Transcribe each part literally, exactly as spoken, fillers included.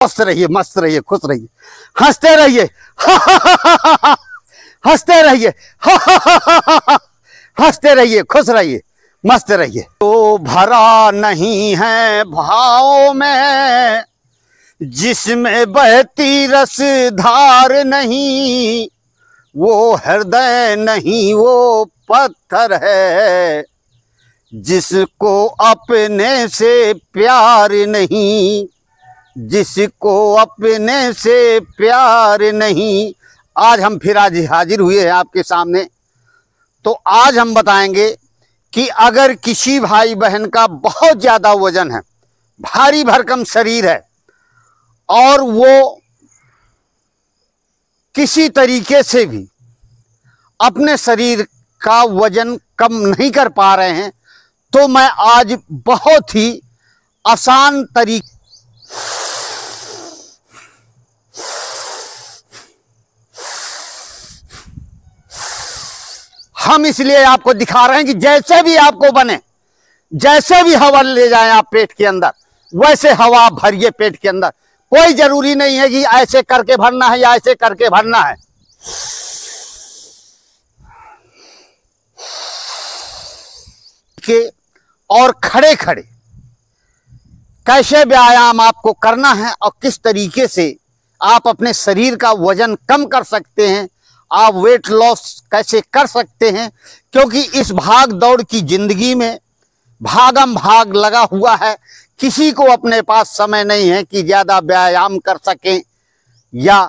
स्वस्थ रहिए, मस्त रहिए, खुश रहिए, हंसते रहिए, हंसते रहिए, हंसते रहिए, खुश रहिए, मस्त रहिए। तो भरा नहीं है भाव में जिसमें बहती रस धार नहीं, वो हृदय नहीं वो पत्थर है जिसको अपने से प्यार नहीं, जिसको अपने से प्यार नहीं। आज हम फिर आज हाजिर हुए हैं आपके सामने। तो आज हम बताएंगे कि अगर किसी भाई बहन का बहुत ज़्यादा वजन है, भारी भरकम शरीर है और वो किसी तरीके से भी अपने शरीर का वजन कम नहीं कर पा रहे हैं, तो मैं आज बहुत ही आसान तरीके हम इसलिए आपको दिखा रहे हैं कि जैसे भी आपको बने, जैसे भी हवा ले जाएं आप पेट के अंदर, वैसे हवा भरिए पेट के अंदर। कोई जरूरी नहीं है कि ऐसे करके भरना है या ऐसे करके भरना है। के और खड़े खड़े कैसे व्यायाम आपको करना है और किस तरीके से आप अपने शरीर का वजन कम कर सकते हैं, आप वेट लॉस कैसे कर सकते हैं। क्योंकि इस भाग दौड़ की जिंदगी में भागम भाग लगा हुआ है, किसी को अपने पास समय नहीं है कि ज़्यादा व्यायाम कर सकें या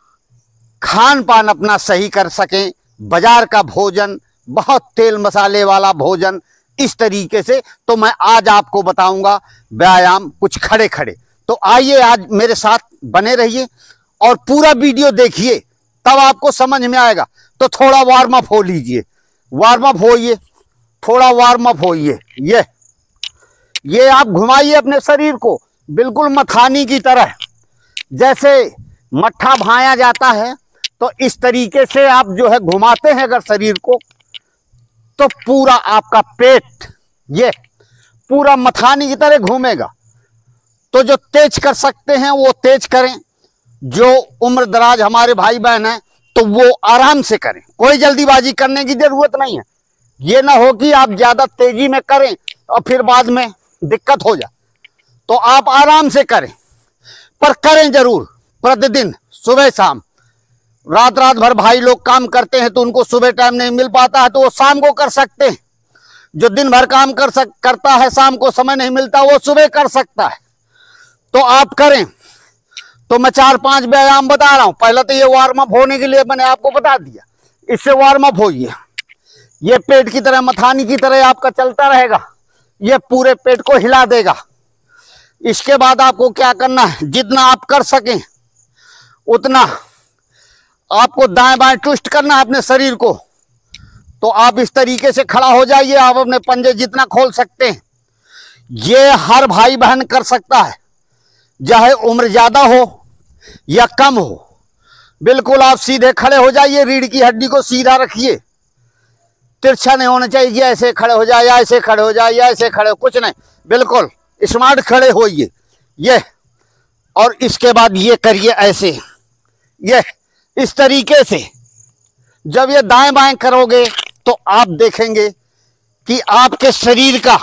खान पान अपना सही कर सकें। बाजार का भोजन, बहुत तेल मसाले वाला भोजन, इस तरीके से। तो मैं आज आपको बताऊंगा व्यायाम कुछ खड़े खड़े। तो आइए आज मेरे साथ बने रहिए और पूरा वीडियो देखिए, तब आपको समझ में आएगा। तो थोड़ा वार्म अप हो लीजिए, वार्म अप होइए, थोड़ा वार्म अप होइए। ये ये आप घुमाइए अपने शरीर को बिल्कुल मथानी की तरह, जैसे मट्ठा भाया जाता है। तो इस तरीके से आप जो है घुमाते हैं अगर शरीर को, तो पूरा आपका पेट ये पूरा मथानी की तरह घूमेगा। तो जो तेज कर सकते हैं वो तेज करें, जो उम्र दराज हमारे भाई बहन हैं तो वो आराम से करें, कोई जल्दीबाजी करने की जरूरत नहीं है। ये ना हो कि आप ज्यादा तेजी में करें और फिर बाद में दिक्कत हो जाए। तो आप आराम से करें, पर करें जरूर प्रतिदिन, सुबह शाम। रात रात भर भाई लोग काम करते हैं तो उनको सुबह टाइम नहीं मिल पाता है, तो वो शाम को कर सकते हैं। जो दिन भर काम कर सक करता है, शाम को समय नहीं मिलता, वो सुबह कर सकता है। तो आप करें। तो मैं चार पांच व्यायाम बता रहा हूं। पहले तो ये वार्म अप होने के लिए मैंने आपको बता दिया, इससे वार्म अप होइए। ये पेट की तरह, मथानी की तरह आपका चलता रहेगा, ये पूरे पेट को हिला देगा। इसके बाद आपको क्या करना है, जितना आप कर सकें उतना आपको दाएं बाएं ट्विस्ट करना है अपने शरीर को। तो आप इस तरीके से खड़ा हो जाइए, आप अपने पंजे जितना खोल सकते हैं। ये हर भाई बहन कर सकता है, चाहे उम्र ज्यादा हो या कम हो। बिल्कुल आप सीधे खड़े हो जाइए, रीढ़ की हड्डी को सीधा रखिए, तिरछा नहीं होना चाहिए। ऐसे खड़े हो जाए या ऐसे खड़े हो जाए या ऐसे खड़े हो, कुछ नहीं, बिल्कुल स्मार्ट खड़े होइए। ये और इसके बाद ये करिए ऐसे, ये इस तरीके से। जब ये दाएं बाएं करोगे तो आप देखेंगे कि आपके शरीर का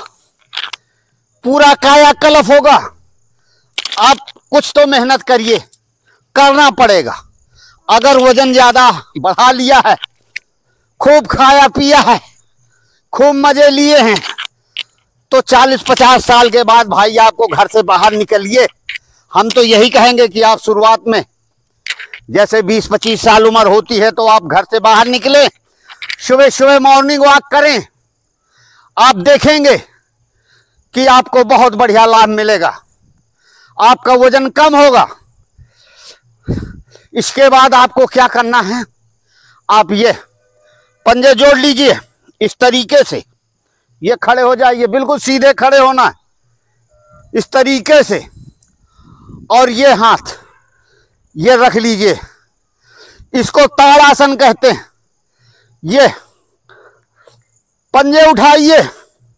पूरा कायाकल्प होगा। आप कुछ तो मेहनत करिए, करना पड़ेगा। अगर वजन ज्यादा बढ़ा लिया है, खूब खाया पिया है, खूब मजे लिए हैं, तो चालीस पचास साल के बाद भाई आपको घर से बाहर निकलिए। हम तो यही कहेंगे कि आप शुरुआत में जैसे बीस पच्चीस साल उम्र होती है तो आप घर से बाहर निकले, सुबह सुबह मॉर्निंग वॉक करें। आप देखेंगे कि आपको बहुत बढ़िया लाभ मिलेगा, आपका वजन कम होगा। इसके बाद आपको क्या करना है, आप ये पंजे जोड़ लीजिए इस तरीके से। ये खड़े हो जाइए, बिल्कुल सीधे खड़े होना है इस तरीके से। और ये हाथ ये रख लीजिए, इसको ताड़ासन कहते हैं। ये पंजे उठाइए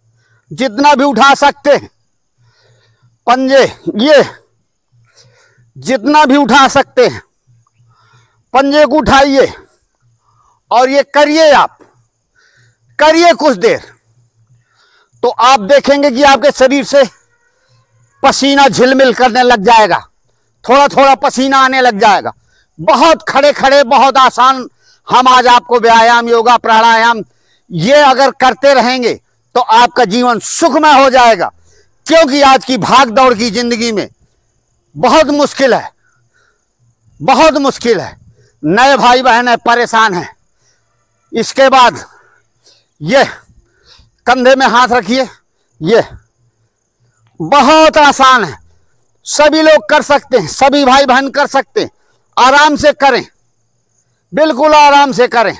जितना भी उठा सकते हैं, पंजे ये जितना भी उठा सकते हैं पंजे को उठाइए और ये करिए, आप करिए कुछ देर, तो आप देखेंगे कि आपके शरीर से पसीना झिलमिल करने लग जाएगा, थोड़ा थोड़ा पसीना आने लग जाएगा। बहुत खड़े खड़े, बहुत आसान हम आज आपको व्यायाम, योगा, प्राणायाम ये अगर करते रहेंगे तो आपका जीवन सुखमय हो जाएगा। क्योंकि आज की भाग दौड़ की जिंदगी में बहुत मुश्किल है, बहुत मुश्किल है। नए भाई बहन है, परेशान हैं। इसके बाद ये कंधे में हाथ रखिए, ये बहुत आसान है, सभी लोग कर सकते हैं, सभी भाई बहन कर सकते हैं। आराम से करें, बिल्कुल आराम से करें,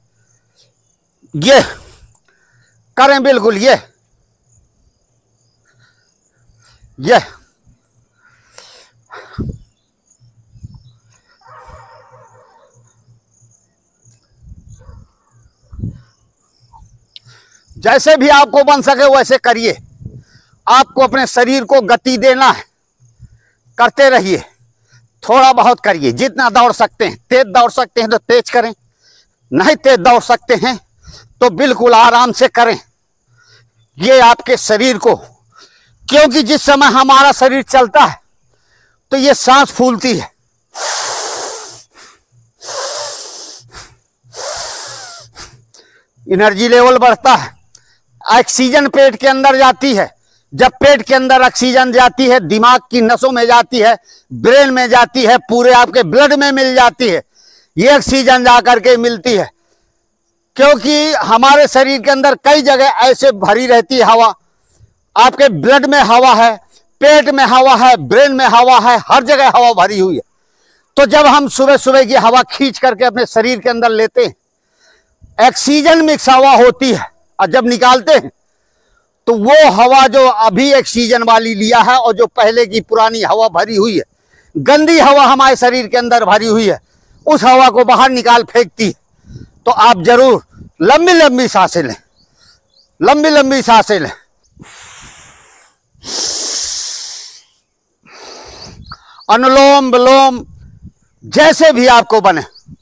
ये करें बिल्कुल, ये ये जैसे भी आपको बन सके वैसे करिए। आपको अपने शरीर को गति देना है, करते रहिए, थोड़ा बहुत करिए। जितना दौड़ सकते हैं, तेज दौड़ सकते हैं तो तेज करें, नहीं तेज दौड़ सकते हैं तो बिल्कुल आराम से करें। ये आपके शरीर को, क्योंकि जिस समय हमारा शरीर चलता है तो ये सांस फूलती है, एनर्जी लेवल बढ़ता है, ऑक्सीजन पेट के अंदर जाती है। जब पेट के अंदर ऑक्सीजन जाती है, दिमाग की नसों में जाती है, ब्रेन में जाती है, पूरे आपके ब्लड में मिल जाती है। ये ऑक्सीजन जा करके मिलती है, क्योंकि हमारे शरीर के अंदर कई जगह ऐसे भरी रहती है हवा। आपके ब्लड में हवा है, पेट में हवा है, ब्रेन में हवा है, हर जगह हवा भरी हुई है। तो जब हम सुबह सुबह की हवा खींच करके अपने शरीर के अंदर लेते हैं, ऑक्सीजन मिक्स हवा होती है, और जब निकालते हैं तो वो हवा जो अभी ऑक्सीजन वाली लिया है और जो पहले की पुरानी हवा भरी हुई है, गंदी हवा हमारे शरीर के अंदर भरी हुई है, उस हवा को बाहर निकाल फेंकती है। तो आप जरूर लंबी लंबी सांसें लें, लंबी लंबी सांसें लें। अनुलोम विलोम जैसे भी आपको बने,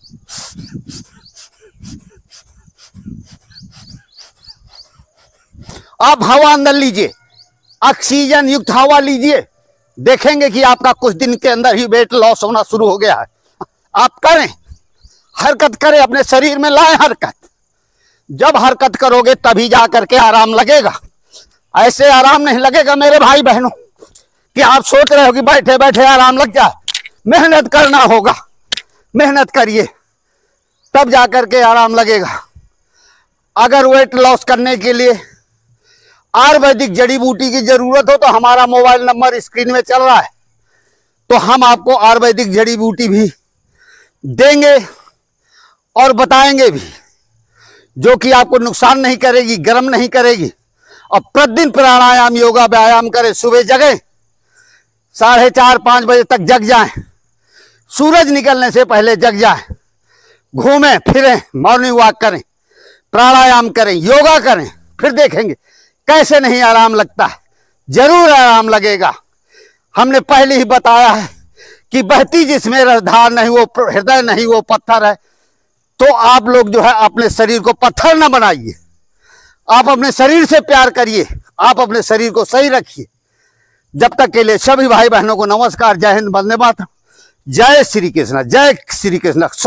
आप हवा अंदर लीजिए, ऑक्सीजन युक्त हवा लीजिए, देखेंगे कि आपका कुछ दिन के अंदर ही वेट लॉस होना शुरू हो गया है। आप करें, हरकत करें, अपने शरीर में लाएं हरकत। जब हरकत करोगे तभी जा करके आराम लगेगा। ऐसे आराम नहीं लगेगा मेरे भाई बहनों कि आप सोच रहे हो कि बैठे बैठे आराम लग जाए। मेहनत करना होगा, मेहनत करिए तब जा करके आराम लगेगा। अगर वेट लॉस करने के लिए आयुर्वेदिक जड़ी बूटी की जरूरत हो तो हमारा मोबाइल नंबर स्क्रीन में चल रहा है, तो हम आपको आयुर्वेदिक जड़ी बूटी भी देंगे और बताएंगे भी, जो कि आपको नुकसान नहीं करेगी, गर्म नहीं करेगी। और प्रतिदिन प्राणायाम, योगा, व्यायाम करें। सुबह जगें, साढ़े चार पाँच बजे तक जग जाएं, सूरज निकलने से पहले जग जाएं, घूमें फिरें, मॉर्निंग वॉक करें, प्राणायाम करें, योगा करें, फिर देखेंगे कैसे नहीं आराम लगता है। जरूर आराम लगेगा। हमने पहले ही बताया है कि बहती जिसमें रसधार नहीं वो हृदय नहीं वो पत्थर है। तो आप लोग जो है अपने शरीर को पत्थर ना बनाइए, आप अपने शरीर से प्यार करिए, आप अपने शरीर को सही रखिए। जब तक के लिए सभी भाई बहनों को नमस्कार, जय हिंद, वंदे मातरम, जय श्री कृष्ण, जय श्री कृष्ण।